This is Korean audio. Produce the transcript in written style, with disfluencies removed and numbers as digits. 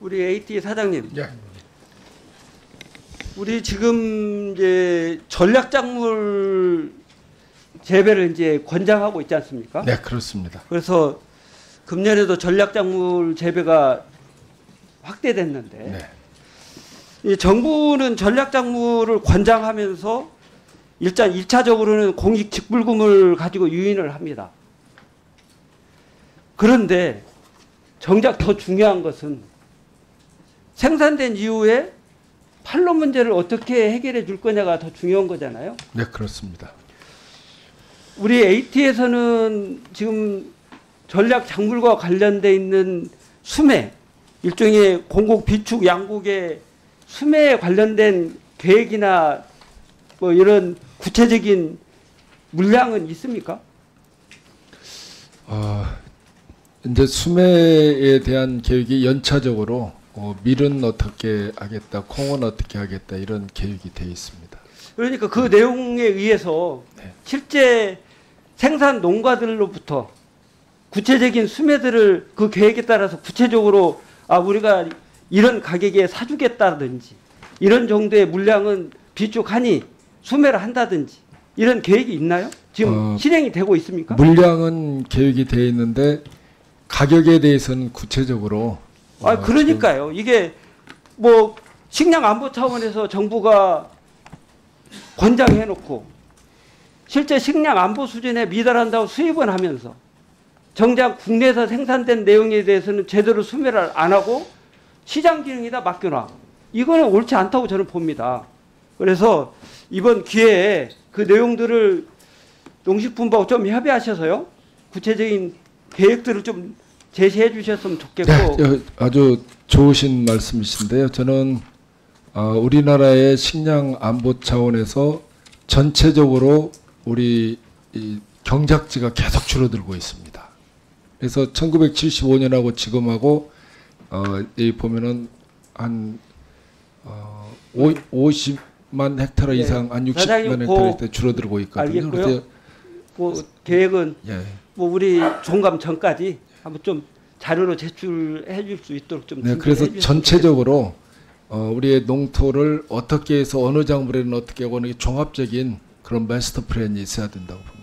우리 AT 사장님, 예. 우리 지금 이제 전략작물 재배를 이제 권장하고 있지 않습니까? 네, 그렇습니다. 그래서 금년에도 전략작물 재배가 확대됐는데, 네. 이 정부는 전략작물을 권장하면서 일단 1차적으로는 공익 직불금을 가지고 유인을 합니다. 그런데 정작 더 중요한 것은 생산된 이후에 판로 문제를 어떻게 해결해 줄 거냐가 더 중요한 거잖아요. 네, 그렇습니다. 우리 AT에서는 지금 전략 작물과 관련돼 있는 수매, 일종의 공곡 비축 양곡의 수매에 관련된 계획이나 뭐 이런 구체적인 물량은 있습니까? 이제 수매에 대한 계획이 연차적으로 밀은 어떻게 하겠다, 콩은 어떻게 하겠다 이런 계획이 되어 있습니다. 그러니까 그 내용에 의해서 네. 실제 생산 농가들로부터 구체적인 수매들을 그 계획에 따라서 구체적으로 우리가 이런 가격에 사주겠다든지 이런 정도의 물량은 비축하니 수매를 한다든지 이런 계획이 있나요? 지금 실행이 되고 있습니까? 물량은 계획이 되어 있는데 가격에 대해서는 구체적으로 그러니까요. 이게 뭐 식량 안보 차원에서 정부가 권장해놓고 실제 식량 안보 수준에 미달한다고 수입은 하면서 정작 국내에서 생산된 내용에 대해서는 제대로 수매를 안 하고 시장 기능에다 맡겨놔. 이거는 옳지 않다고 저는 봅니다. 그래서 이번 기회에 그 내용들을 농식품부하고 좀 협의하셔서요. 구체적인 계획들을 좀 제시해 주셨으면 좋겠고. 네, 아주 좋으신 말씀이신데요. 저는 우리나라의 식량 안보 차원에서 전체적으로 우리 이 경작지가 계속 줄어들고 있습니다. 그래서 1975년하고 지금하고 이 보면은 한 50만 헥타르 네. 이상, 한 60만 헥타르 때 줄어들고 있거든요. 알겠고요. 뭐 계획은 예. 뭐 우리 종감 전까지 한번 좀 자료로 제출해 줄 수 있도록 좀. 네, 그래서 전체적으로 우리의 농토를 어떻게 해서 어느 작물에는 어떻게 하고 하는 게 종합적인 그런 마스터 플랜이 있어야 된다고 봅니다.